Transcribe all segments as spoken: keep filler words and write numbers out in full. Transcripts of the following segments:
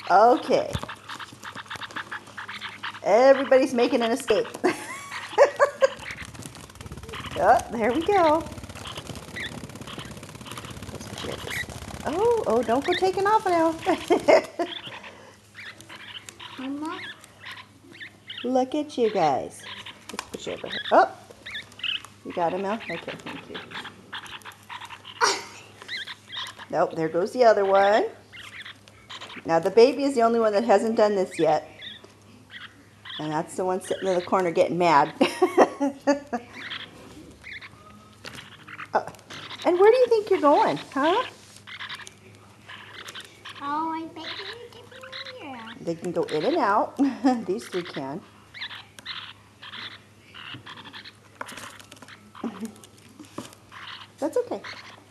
Okay. Everybody's making an escape. Oh, there we go. Oh, oh, don't go taking off now. Mama? Look at you guys. Let's put you over here. Oh, you got him, Mel? Okay, thank you. Nope, there goes the other one. Now the baby is the only one that hasn't done this yet. And that's the one sitting in the corner getting mad. uh, and where do you think you're going, huh? Oh, I bet you're different here. They can go in and out. These three can. That's okay.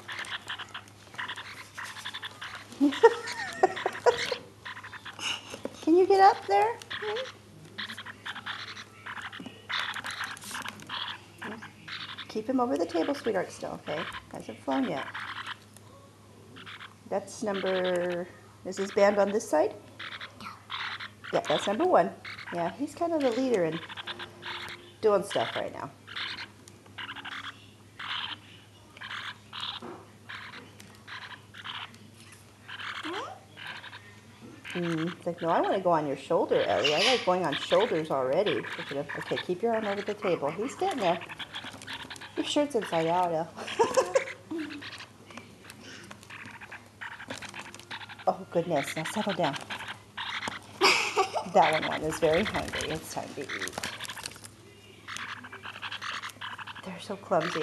Can you get up there? Keep him over the table, sweetheart, still, okay? Hasn't flown yet. That's number... Is his band on this side? Yeah, that's number one. Yeah, he's kind of the leader in doing stuff right now. Mm, it's like, no, I want to go on your shoulder, Ellie. I like going on shoulders already. Okay, keep your arm over the table. He's getting there. Your shirt's inside out, Elle. Oh, goodness. Now settle down. That one is very hungry. It's time to eat. They're so clumsy.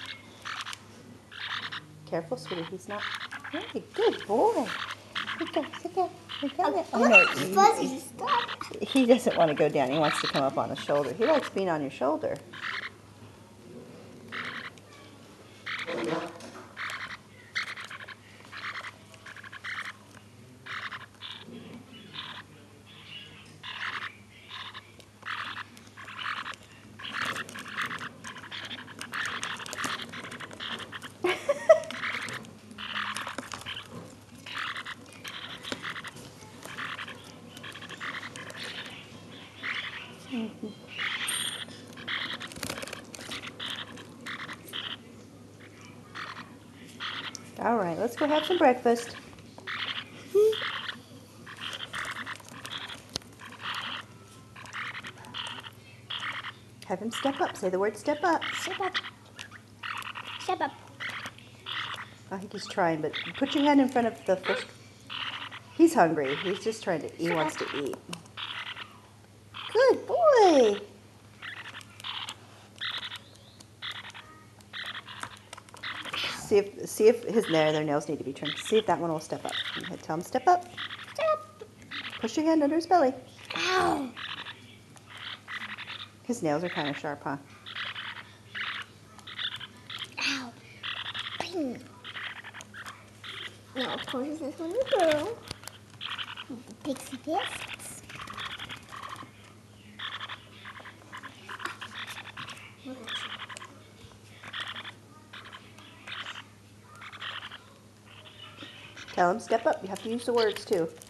Careful, sweetie. He's not... Hey, good boy. Sit down, sit down. Sit down. Oh, I know. Fuzzy, stop. He doesn't want to go down. He wants to come up on the shoulder. He likes being on your shoulder. Mm-hmm. All right, let's go have some breakfast. Have him step up. Say the word step up. Step up. Step up. I think he's trying, but put your hand in front of the fish. He's hungry. He's just trying to, he wants to eat. Good boy. See if, see if his there, their nails need to be trimmed. See if that one will step up. Tell him step up. Step up. Push your hand under his belly. Ow. His nails are kind of sharp, huh? Ow. Bing. Now, of course, this one will go. The pixie fists. Tell him step up. You have to use the words too.